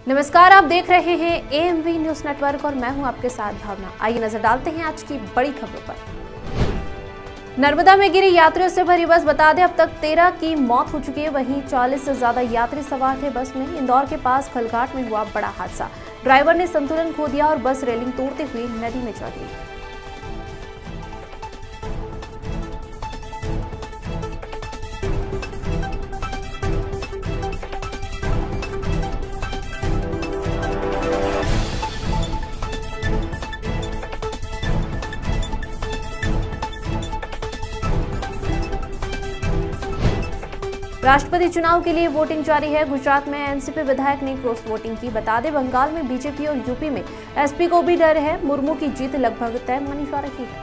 नमस्कार, आप देख रहे हैं एएमवी न्यूज नेटवर्क और मैं हूं आपके साथ भावना। आइए नजर डालते हैं आज की बड़ी खबरों पर। नर्मदा में गिरी यात्रियों से भरी बस, बता दें अब तक 13 की मौत हो चुकी है, वहीं 40 से ज्यादा यात्री सवार थे बस में। इंदौर के पास खलघाट में हुआ बड़ा हादसा, ड्राइवर ने संतुलन खो दिया और बस रेलिंग तोड़ते हुए नदी में जा गिरी। राष्ट्रपति चुनाव के लिए वोटिंग जारी है। गुजरात में एनसीपी विधायक ने क्रॉस वोटिंग की। बता दें बंगाल में बीजेपी और यूपी में एसपी को भी डर है। मुर्मू की जीत लगभग तय मानी जा रही है।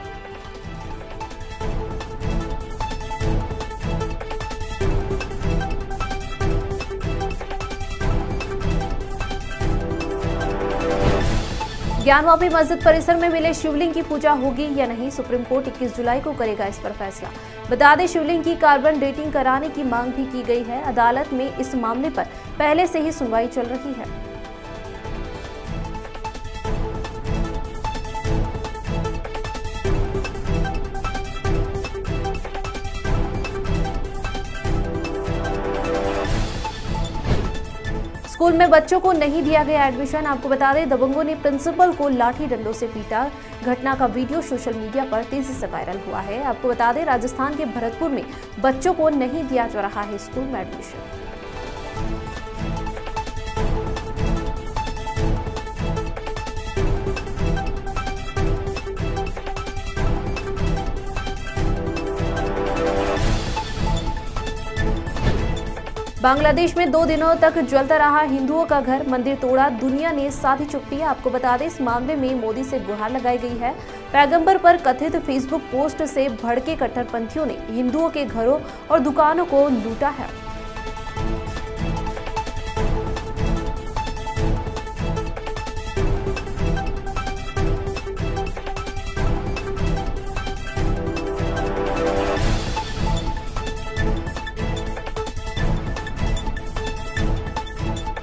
ज्ञानवापी मस्जिद परिसर में मिले शिवलिंग की पूजा होगी या नहीं, सुप्रीम कोर्ट 21 जुलाई को करेगा इस पर फैसला। बता दें शिवलिंग की कार्बन डेटिंग कराने की मांग भी की गई है। अदालत में इस मामले पर पहले से ही सुनवाई चल रही है। स्कूल में बच्चों को नहीं दिया गया एडमिशन। आपको बता दें दबंगों ने प्रिंसिपल को लाठी डंडों से पीटा। घटना का वीडियो सोशल मीडिया पर तेजी से वायरल हुआ है। आपको बता दें राजस्थान के भरतपुर में बच्चों को नहीं दिया जा रहा है स्कूल में एडमिशन। बांग्लादेश में 2 दिनों तक जलता रहा हिंदुओं का घर, मंदिर तोड़ा, दुनिया ने साधी चुप्पी। आपको बता दें इस मामले में मोदी से गुहार लगाई गई है। पैगंबर पर कथित फेसबुक पोस्ट से भड़के कट्टरपंथियों ने हिंदुओं के घरों और दुकानों को लूटा है।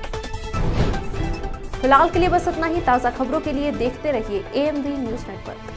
फिलहाल के लिए बस इतना ही। ताज़ा खबरों के लिए देखते रहिए एएमवी न्यूज नेटवर्क।